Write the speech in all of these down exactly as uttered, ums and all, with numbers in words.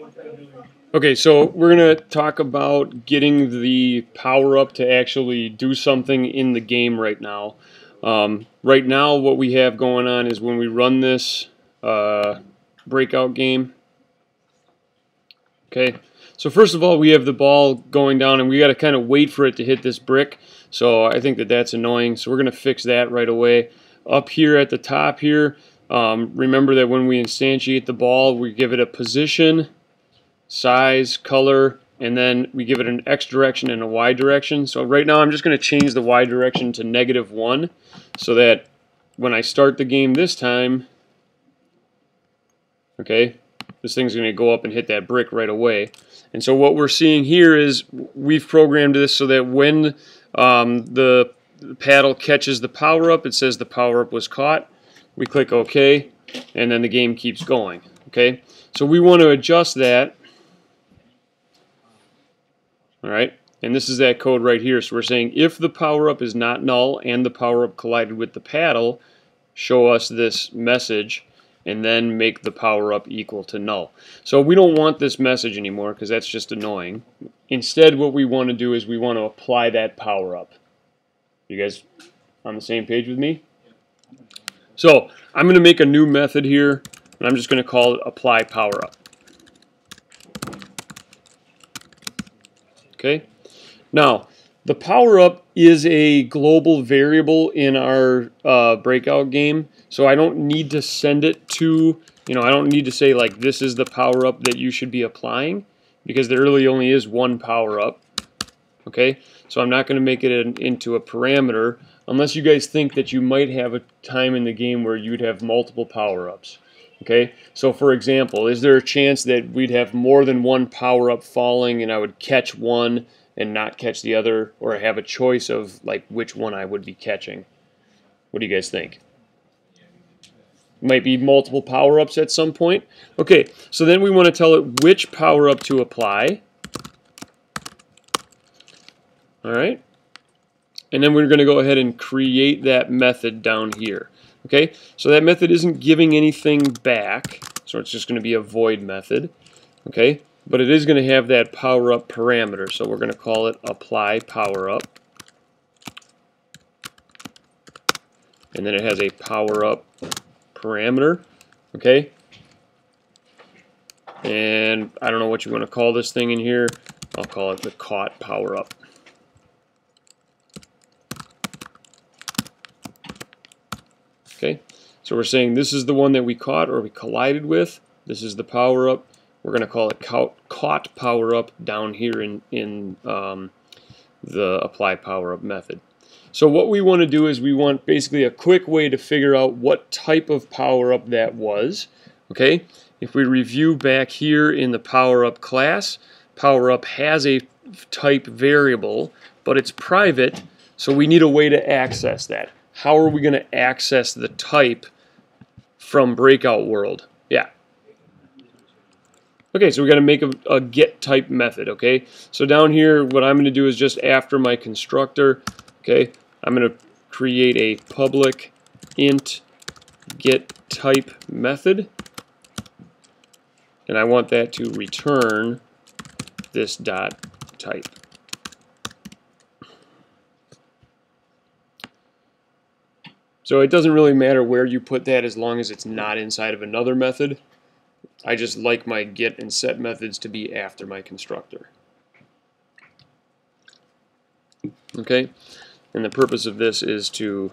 Okay, so we're going to talk about getting the power-up to actually do something in the game right now. Um, right now, what we have going on is when we run this uh, breakout game. Okay, so first of all, we have the ball going down, and we got to kind of wait for it to hit this brick. So I think that that's annoying. So we're going to fix that right away. Up here at the top here, um, remember that when we instantiate the ball, we give it a position, size, color, and then we give it an X direction and a Y direction. So right now I'm just going to change the Y direction to negative one so that when I start the game this time, okay, this thing's going to go up and hit that brick right away. And so what we're seeing here is we've programmed this so that when um, the paddle catches the power-up, it says the power-up was caught. We click OK, and then the game keeps going. Okay, so we want to adjust that. All right, and this is that code right here. So we're saying if the power-up is not null and the power-up collided with the paddle, show us this message, and then make the power-up equal to null. So we don't want this message anymore because that's just annoying. Instead, what we want to do is we want to apply that power-up. You guys on the same page with me? So I'm going to make a new method here, and I'm just going to call it apply power-up. Okay. Now, the power-up is a global variable in our uh, breakout game, so I don't need to send it to, you know, I don't need to say like this is the power-up that you should be applying, because there really only is one power-up. Okay, so I'm not going to make it an, into a parameter unless you guys think that you might have a time in the game where you'd have multiple power-ups. Okay, so for example, is there a chance that we'd have more than one power-up falling and I would catch one and not catch the other, or have a choice of like which one I would be catching? What do you guys think? Might be multiple power-ups at some point. Okay, so then we want to tell it which power-up to apply. All right, and then we're going to go ahead and create that method down here. Okay, so that method isn't giving anything back, so it's just going to be a void method. Okay, but it is going to have that power-up parameter, so we're going to call it apply power-up. And then it has a power-up parameter. Okay, and I don't know what you want to call this thing in here. I'll call it the caught power-up. Okay, so we're saying this is the one that we caught or we collided with. This is the power-up. We're going to call it caught power-up down here in, in um, the apply power-up method. So what we want to do is we want basically a quick way to figure out what type of power-up that was. Okay, if we review back here in the power-up class, power-up has a type variable, but it's private, so we need a way to access that. How are we going to access the type from Breakout World? Yeah. Okay, so we got to make a, a get type method. Okay, so down here, what I'm going to do is just after my constructor. Okay, I'm going to create a public int get type method, and I want that to return this dot type. So it doesn't really matter where you put that as long as it's not inside of another method. I just like my get and set methods to be after my constructor. Okay, and the purpose of this is to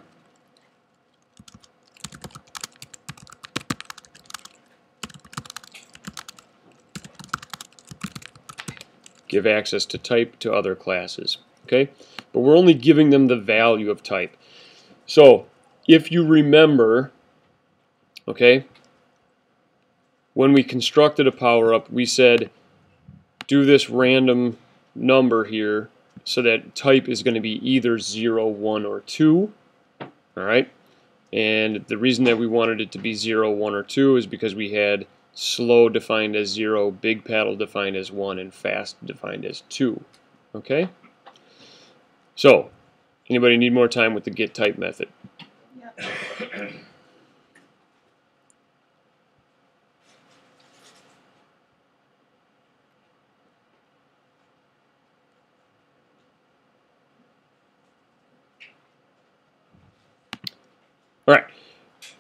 give access to type to other classes. Okay, but we're only giving them the value of type. So if you remember, okay, when we constructed a power-up, we said do this random number here so that type is going to be either zero, one, or two. All right, and the reason that we wanted it to be zero, one, or two is because we had slow defined as zero, big paddle defined as one, and fast defined as two. Okay, so anybody need more time with the get type method?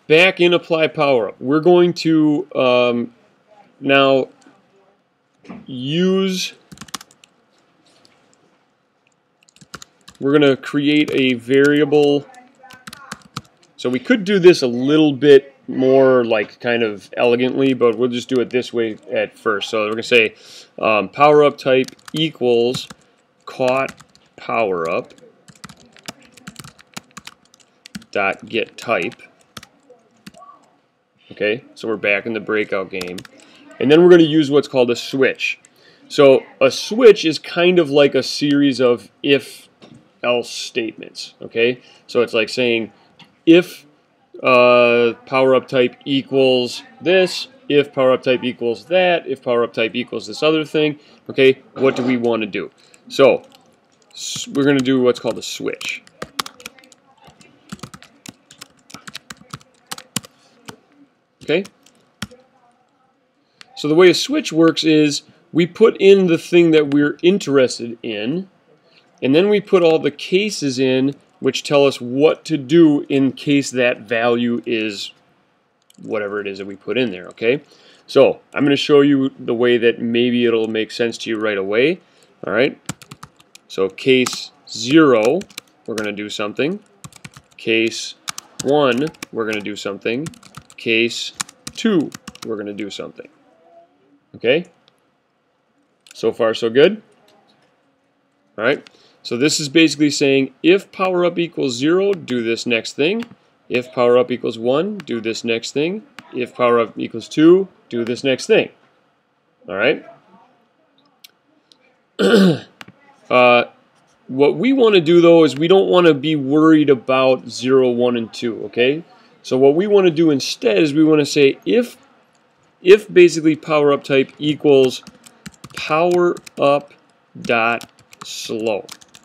back in apply power up. We're going to um, now use, we're going to create a variable. So we could do this a little bit more like kind of elegantly, but we'll just do it this way at first. So we're going to say um, power up type equals caught power up dot get type. Okay, so we're back in the breakout game. And then we're going to use what's called a switch. So a switch is kind of like a series of if-else statements. Okay, so it's like saying if uh, power up type equals this, if power up type equals that, if power up type equals this other thing, okay, what do we want to do? So we're going to do what's called a switch. Okay? So the way a switch works is we put in the thing that we're interested in, and then we put all the cases in which tell us what to do in case that value is whatever it is that we put in there, okay? So I'm going to show you the way that maybe it'll make sense to you right away, all right? So case zero, we're going to do something. Case one, we're going to do something. Case two, we're going to do something. Okay? So far, so good? All right? So this is basically saying if power up equals zero, do this next thing. If power up equals one, do this next thing. If power up equals two, do this next thing. All right? uh, what we want to do, though, is we don't want to be worried about zero, one, and two, okay? So what we want to do instead is we want to say if, if basically power up type equals power up dot slow.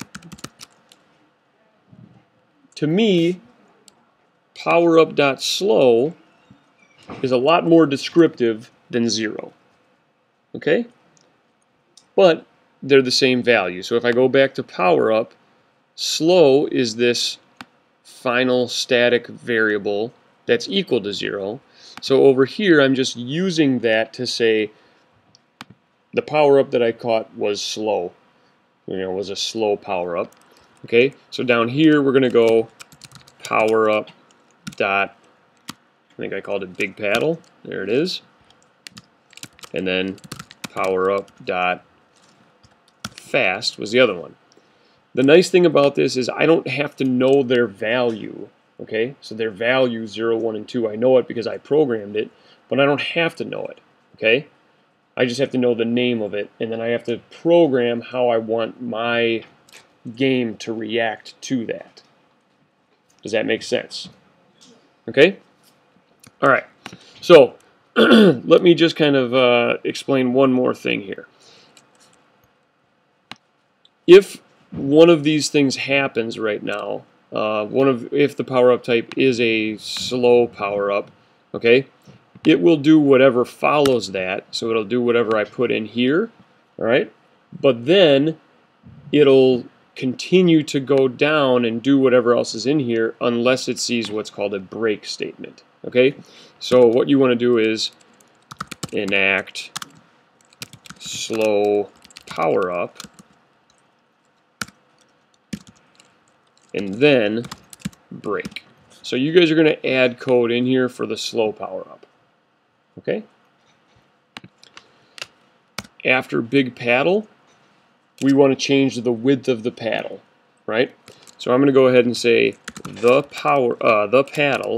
To me, power up dot slow is a lot more descriptive than zero. Okay? But they're the same value. So if I go back to power up, slow is this final static variable that's equal to zero. So over here, I'm just using that to say the power up that I caught was slow. You know, was a slow power up. Okay, so down here we're going to go power up dot, I think I called it big paddle. There it is. And then power up dot fast was the other one. The nice thing about this is I don't have to know their value. Okay, so their value zero, one, and two, I know it because I programmed it, but I don't have to know it. Okay, I just have to know the name of it, and then I have to program how I want my game to react to that. Does that make sense? Okay? All right. So let me just kind of uh, explain one more thing here. If one of these things happens right now, uh, one of if the power up type is a slow power up, okay, it will do whatever follows that. So it'll do whatever I put in here, all right? But then it'll continue to go down and do whatever else is in here unless it sees what's called a break statement, okay? So what you want to do is enact slow power up and then break. So you guys are going to add code in here for the slow power up. Okay? After big paddle, we want to change the width of the paddle, right? So I'm going to go ahead and say the power uh, the paddle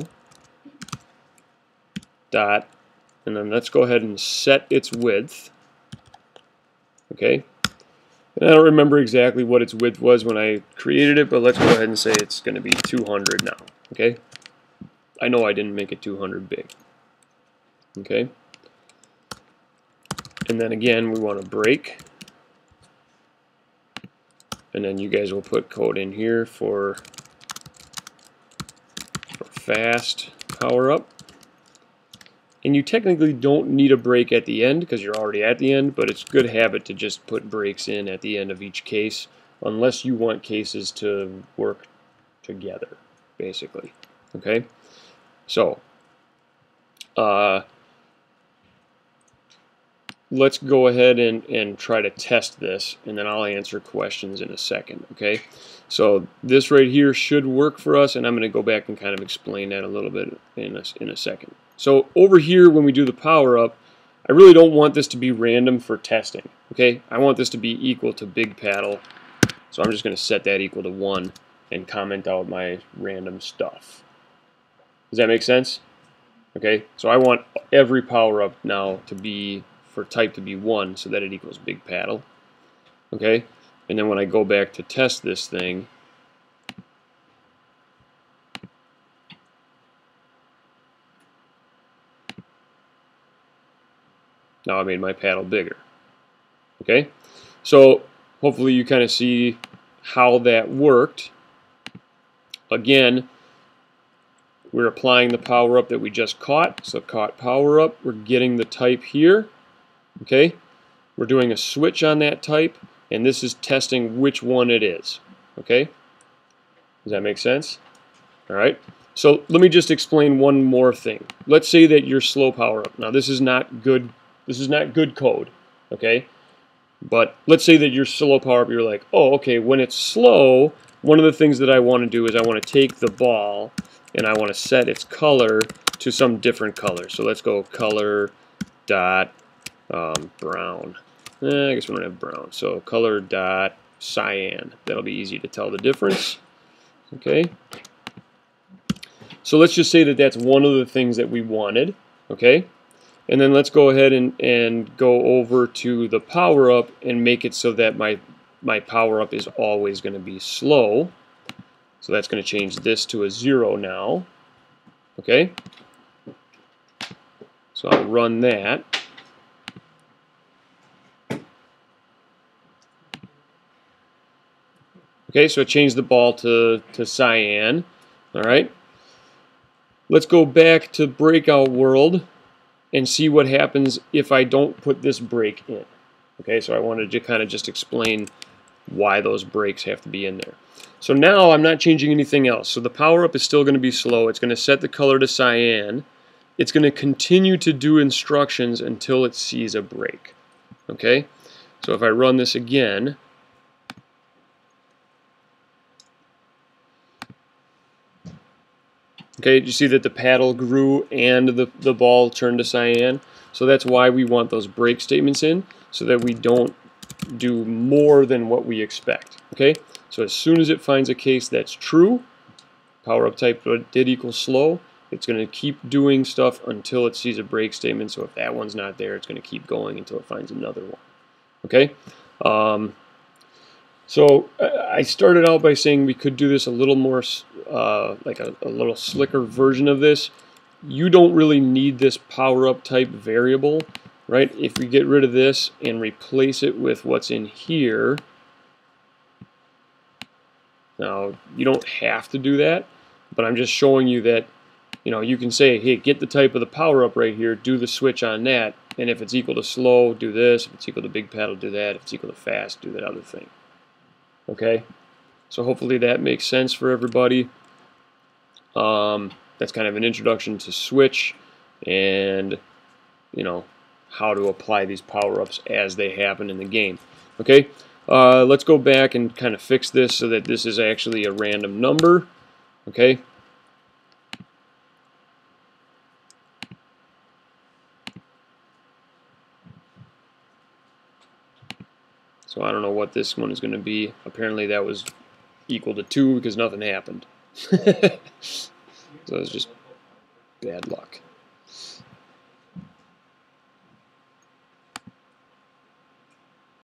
dot, and then let's go ahead and set its width. Okay? And I don't remember exactly what its width was when I created it, but let's go ahead and say it's going to be two hundred now. Okay? I know I didn't make it two hundred big. Okay? And then again, we want to break. And then you guys will put code in here for, for fast power up. And you technically don't need a break at the end because you're already at the end, but it's good habit to just put breaks in at the end of each case unless you want cases to work together, basically. Okay? So uh, let's go ahead and, and try to test this, and then I'll answer questions in a second, okay? So this right here should work for us, and I'm going to go back and kind of explain that a little bit in a, in a second. So over here, when we do the power up, I really don't want this to be random for testing, okay? I want this to be equal to big paddle, so I'm just going to set that equal to one and comment out my random stuff. Does that make sense? Okay, so I want every power up now to be, for type to be one, so that it equals big paddle. Okay, and then when I go back to test this thing, now I made my paddle bigger. Okay, so hopefully you kind of see how that worked. Again, we're applying the power up that we just caught, so caught power up. We're getting the type here. Okay, we're doing a switch on that type, and this is testing which one it is. Okay, does that make sense? All right, so let me just explain one more thing. Let's say that you're slow power up. Now this is not good. This is not good code. Okay, but let's say that you're slow power up. You're like, oh, okay. When it's slow, one of the things that I want to do is I want to take the ball and I want to set its color to some different color. So let's go color dot um, brown. Eh, I guess we don't have brown. So color dot cyan. That'll be easy to tell the difference. Okay. So let's just say that that's one of the things that we wanted. Okay. And then let's go ahead and, and go over to the power up and make it so that my, my power up is always going to be slow. So that's going to change this to a zero now. Okay. So I'll run that. Okay, so I changed the ball to, to cyan. All right. Let's go back to breakout world and see what happens if I don't put this break in. Okay, so I wanted to kind of just explain why those breaks have to be in there. So now I'm not changing anything else. So the power up is still going to be slow. It's going to set the color to cyan. It's going to continue to do instructions until it sees a break. Okay, so if I run this again, okay, you see that the paddle grew and the, the ball turned to cyan. So that's why we want those break statements in, so that we don't do more than what we expect. Okay, so as soon as it finds a case that's true, power up type did equal slow, it's going to keep doing stuff until it sees a break statement. So if that one's not there, it's going to keep going until it finds another one. Okay, um, so I started out by saying we could do this a little more, uh, like a, a little slicker version of this. You don't really need this power up type variable, right? If we get rid of this and replace it with what's in here, now you don't have to do that, but I'm just showing you that, you know, you can say, hey, get the type of the power up right here, do the switch on that, and if it's equal to slow, do this. If it's equal to big paddle, do that. If it's equal to fast, do that other thing. Okay, so hopefully that makes sense for everybody. Um, that's kind of an introduction to switch and, you know, how to apply these power-ups as they happen in the game. Okay, uh, let's go back and kind of fix this so that this is actually a random number. Okay. So I don't know what this one is going to be. Apparently that was equal to two because nothing happened. So it's just bad luck.